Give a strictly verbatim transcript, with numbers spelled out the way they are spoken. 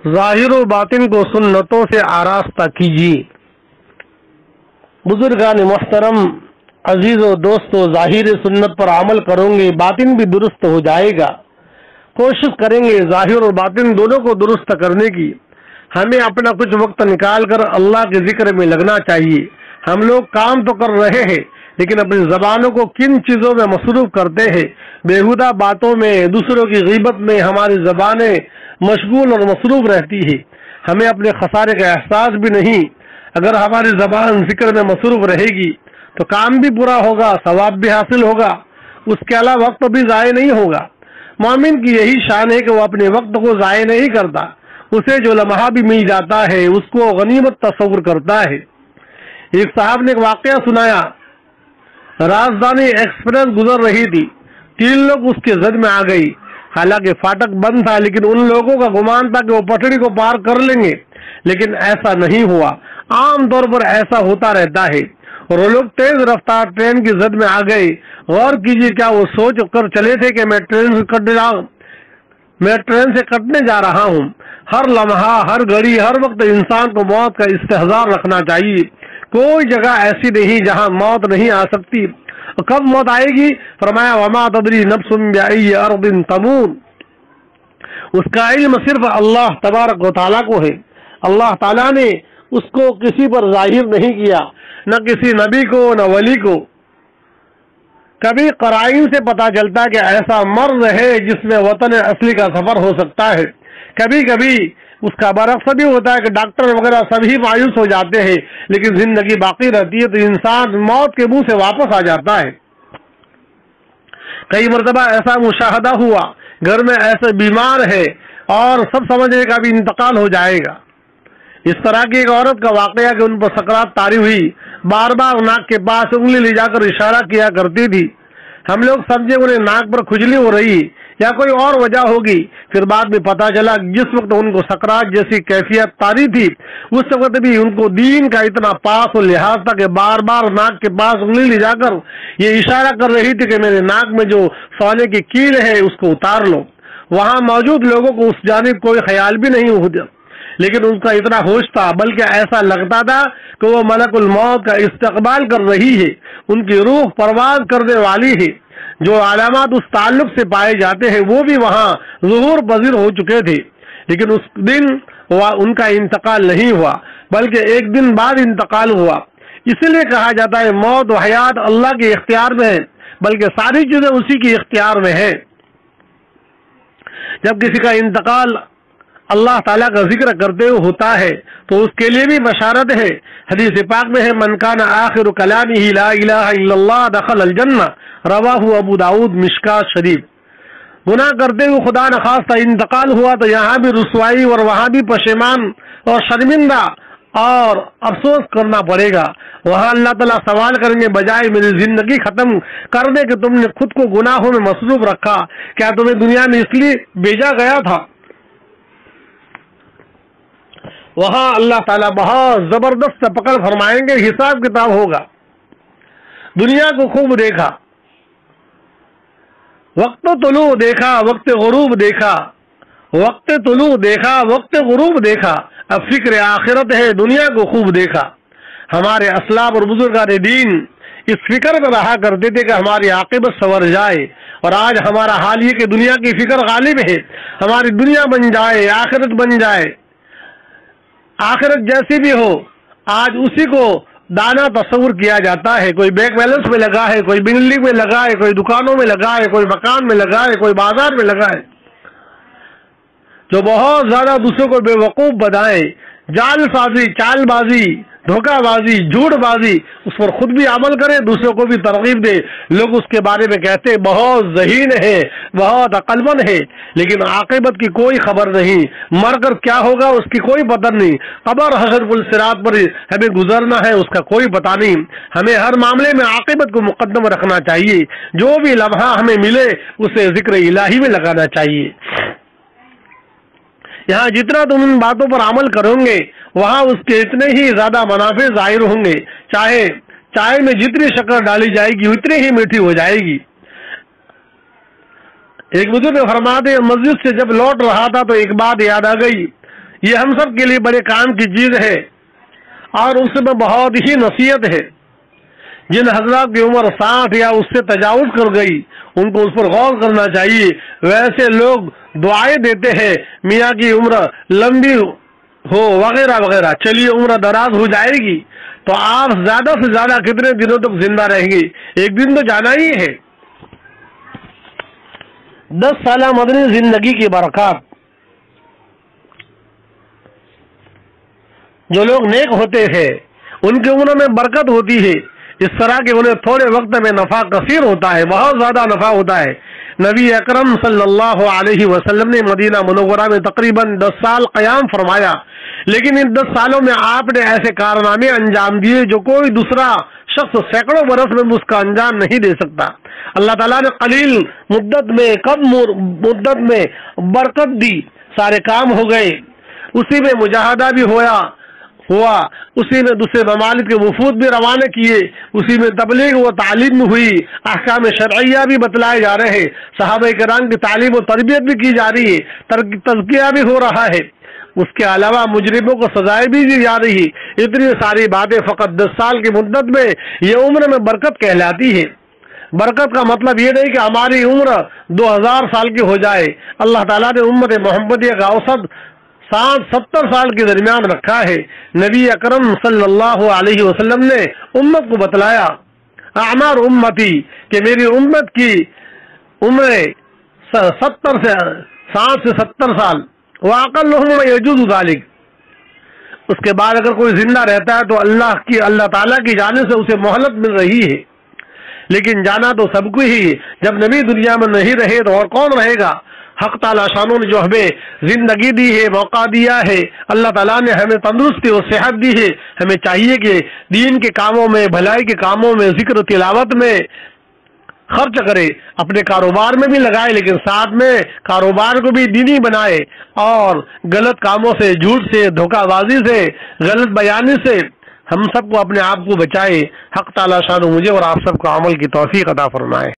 ظاہر و باطن کو سنتوں سے آراستہ کیجیے۔ بزرگان محترم، عزیز و دوستو، ظاہر سنت پر عمل کروں گے باطن بھی درست ہو جائے گا۔ کوشش کریں گے ظاہر اور باطن دونوں کو درست کرنے کی۔ ہمیں اپنا کچھ وقت نکال کر اللہ کے ذکر میں لگنا چاہیے۔ ہم لوگ کام تو کر رہے ہیں لیکن اپنی زبانوں کو کن چیزوں میں مصروف کرتے ہیں؟ بیہودہ باتوں میں، دوسروں کی غیبت میں ہماری زبانیں مشغول اور مصروف رہتی ہے۔ ہمیں اپنے خسارے کا احساس بھی نہیں۔ اگر ہماری زبان ذکر میں مصروف رہے گی تو کام بھی پورا ہوگا، ثواب بھی حاصل ہوگا، اس کے علاوہ وقت بھی ضائع نہیں ہوگا۔ مومن کی یہی شان ہے کہ وہ اپنے وقت کو ضائع نہیں کرتا، اسے جو لمحہ بھی مل جاتا ہے اس کو غنیمت تصور کرتا ہے۔ ایک صاحب نے ایک واقعہ سنایا، راجدھانی ایکسپریس گزر رہی تھی، تین لوگ اس کے زد میں آ گئی۔ حالانکہ فاٹک بند تھا لیکن ان لوگوں کا گمان تھا کہ وہ پٹڑی کو پار کر لیں گے، لیکن ایسا نہیں ہوا۔ عام طور پر ایسا ہوتا رہتا ہے اور وہ لوگ تیز رفتار ٹرین کی زد میں آ گئے۔ غور کیجیے، کیا وہ سوچ کر چلے تھے کہ میں ٹرین سے کٹ رہا ہوں میں ٹرین سے کٹنے جا رہا ہوں؟ ہر لمحہ، ہر گھڑی، ہر وقت انسان کو موت کا استحضار رکھنا چاہیے۔ کوئی جگہ ایسی نہیں جہاں موت نہیں آ سکتی۔ کب موت آئے گی؟ فرمایا وما تدری نفس بأی ارض تموت۔ اس کا علم صرف اللہ تبارک و تعالیٰ کو ہے۔ اللہ تعالیٰ نے اس کو کسی پر ظاہر نہیں کیا، نہ کسی نبی کو، نہ ولی کو۔ کبھی قرائن سے پتا چلتا کہ ایسا مرض ہے جس میں وطن اصلی کا سفر ہو سکتا ہے۔ کبھی کبھی اس کا برعکس بھی ہوتا ہے کہ ڈاکٹر وغیرہ سبھی مایوس ہو جاتے ہیں لیکن زندگی باقی رہتی ہے تو انسان موت کے منہ سے واپس آ جاتا ہے۔ کئی مرتبہ ایسا مشاہدہ ہوا، گھر میں ایسے بیمار ہے اور سب سمجھے کہ ابھی انتقال ہو جائے گا۔ اس طرح کی ایک عورت کا واقعہ کہ ان پر سکرات طاری ہوئی، بار بار ناک کے پاس انگلی لے جا کر اشارہ کیا کرتی تھی۔ ہم لوگ سمجھے انہیں ناک پر کھجلی ہو رہی یا کوئی اور وجہ ہوگی، پھر بعد میں پتا چلا جس وقت ان کو سکرات جیسی کیفیت طاری تھی اس وقت بھی ان کو دین کا اتنا پاس و لحاظ تھا کہ بار بار ناک کے پاس انگلی لے جا کر یہ اشارہ کر رہی تھی کہ میرے ناک میں جو سونے کی کیل ہے اس کو اتار لو۔ وہاں موجود لوگوں کو اس جانب کوئی خیال بھی نہیں ہو لیکن ان کا اتنا ہوش تھا، بلکہ ایسا لگتا تھا کہ وہ ملک الموت کا استقبال کر رہی ہے، ان کی روح پرواز کرنے والی ہے۔ جو علامات اس تعلق سے پائے جاتے ہیں وہ بھی وہاں ظہور پذیر ہو چکے تھے، لیکن اس دن ان کا انتقال نہیں ہوا بلکہ ایک دن بعد انتقال ہوا۔ اسی لیے کہا جاتا ہے موت و حیات اللہ کے اختیار میں ہے، بلکہ ساری چیزیں اسی کے اختیار میں ہیں۔ جب کسی کا انتقال اللہ تعالیٰ کا ذکر کرتے ہوئے ہوتا ہے تو اس کے لیے بھی بشارت ہے۔ حدیث پاک میں ہے من کان آخر کلامہ لا الہ الا اللہ دخل الجنہ، رواہ ابو داؤد مشکات شریف۔ گناہ کرتے ہوئے خدا نخواستہ انتقال ہوا تو یہاں بھی رسوائی اور وہاں بھی پشیمان اور شرمندہ اور افسوس کرنا پڑے گا۔ وہاں اللہ تعالیٰ سوال کریں گے بجائے میری زندگی ختم کرنے کہ تم نے خود کو گناہوں میں مصروف رکھا، کیا تمہیں دنیا میں اس لیے بھیجا گیا تھا؟ وہاں اللہ تعالیٰ بہت زبردست پکڑ فرمائیں گے، حساب کتاب ہوگا۔ دنیا کو خوب دیکھا، وقت طلوع دیکھا، وقت غروب دیکھا، وقت طلوع دیکھا، وقت غروب دیکھا، اب فکر آخرت ہے، دنیا کو خوب دیکھا۔ ہمارے اسلاف اور بزرگان دین اس فکر میں رہا کرتے تھے کہ ہماری عاقبت سنور جائے، اور آج ہمارا حال یہ کہ دنیا کی فکر غالب ہے، ہماری دنیا بن جائے، آخرت بن جائے۔ آخرت جیسی بھی ہو آج اسی کو دانا تصور کیا جاتا ہے، کوئی بینک بیلنس میں لگا ہے، کوئی بلڈنگ میں لگا ہے، کوئی دکانوں میں لگا ہے، کوئی مکان میں لگا ہے، کوئی بازار میں لگا ہے۔ جو بہت زیادہ دوسروں کو بے وقوف بنائے، جال سازی، چال بازی، دھوکہ بازی، جھوٹ بازی، اس پر خود بھی عمل کرے، دوسروں کو بھی ترغیب دے۔ لوگ اس کے بارے میں کہتے ہیں بہت ذہین ہے، بہت عقل مند ہے، لیکن عاقبت کی کوئی خبر نہیں، مر کر کیا ہوگا اس کی کوئی پتہ نہیں، قبر حشر پل صراط پر ہمیں گزرنا ہے اس کا کوئی پتہ نہیں۔ ہمیں ہر معاملے میں عاقبت کو مقدم رکھنا چاہیے، جو بھی لمحہ ہمیں ملے اسے ذکر الہی میں لگانا چاہیے۔ یہاں جتنا تم ان باتوں پر عمل کرو گے وہاں اس کے اتنے ہی زیادہ منافع ظاہر ہوں گے۔ چاہے چائے میں جتنی شکر ڈالی جائے گی اتنی ہی میٹھی ہو جائے گی۔ ایک بزرگ فرماتے مسجد سے جب لوٹ رہا تھا تو ایک بات یاد آ گئی۔ یہ ہم سب کے لیے بڑے کام کی چیز ہے اور اس میں بہت ہی نصیحت ہے۔ جن حضرات کی عمر ساٹھ یا اس سے تجاوز کر گئی ان کو اس پر غور کرنا چاہیے۔ ویسے لوگ دعائیں دیتے ہیں میاں کی عمر لمبی ہو وغیرہ وغیرہ، چلیے عمر دراز ہو جائے گی تو آپ زیادہ سے زیادہ کتنے دنوں تک زندہ رہیں گے؟ ایک دن تو جانا ہی ہے۔ دس سالہ مدنی زندگی کی برکات۔ جو لوگ نیک ہوتے ہیں ان کی عمر میں برکت ہوتی ہے، اس طرح کہ انہیں تھوڑے وقت میں نفع کثیر ہوتا ہے، بہت زیادہ نفع ہوتا ہے۔ نبی اکرم صلی اللہ علیہ وسلم نے مدینہ منورہ میں تقریباً دس سال قیام فرمایا، لیکن ان دس سالوں میں آپ نے ایسے کارنامے انجام دیے جو کوئی دوسرا شخص سینکڑوں برس میں اس کا انجام نہیں دے سکتا۔ اللہ تعالیٰ نے قلیل مدت میں کم مدت میں برکت دی، سارے کام ہو گئے، اسی میں مجاہدہ بھی ہوا ہوا اسی میں دوسرے ممالک کے وفود بھی روانہ کیے، اسی میں تبلیغ و تعلیم ہوئی، احکام شرعیہ بھی بتلائے جا رہے ہیں، صحابہ کرام کی تعلیم و تربیت بھی کی جا رہی ہے، تزکیہ بھی ہو رہا ہے، اس کے علاوہ مجرموں کو سزائیں بھی دی جا رہی ہے۔ اتنی ساری باتیں فقط دس سال کی مدت میں یہ عمر میں برکت کہلاتی ہے۔ برکت کا مطلب یہ نہیں کہ ہماری عمر دو ہزار سال کی ہو جائے۔ اللہ تعالیٰ نے امت محمدیہ کا اوسط ساٹھ ستر سال کے درمیان رکھا ہے۔ نبی اکرم صلی اللہ علیہ وسلم نے امت کو بتلایا، اعمار امتی، کہ میری امت کی عمر ستر سے ساٹھ سے ستر سال، وَأَقَلُّهُمْ يَجُوزُ ذَلِكَ۔ اس کے بعد اگر کوئی زندہ رہتا ہے تو اللہ کی اللہ تعالیٰ کی جانب سے اسے مہلت مل رہی ہے، لیکن جانا تو سب کو ہی۔ جب نبی دنیا میں نہیں رہے تو اور کون رہے گا؟ حق تعالیٰ شانوں نے جو ہمیں زندگی دی ہے، موقع دیا ہے، اللہ تعالیٰ نے ہمیں تندرستی اور صحت دی ہے، ہمیں چاہیے کہ دین کے کاموں میں، بھلائی کے کاموں میں، ذکر و تلاوت میں خرچ کرے، اپنے کاروبار میں بھی لگائے، لیکن ساتھ میں کاروبار کو بھی دینی بنائے اور غلط کاموں سے، جھوٹ سے، دھوکہ بازی سے، غلط بیانی سے ہم سب کو اپنے آپ کو بچائے۔ حق تعالیٰ شانو مجھے اور آپ سب کو عمل کی توفیق عطا فرمائے۔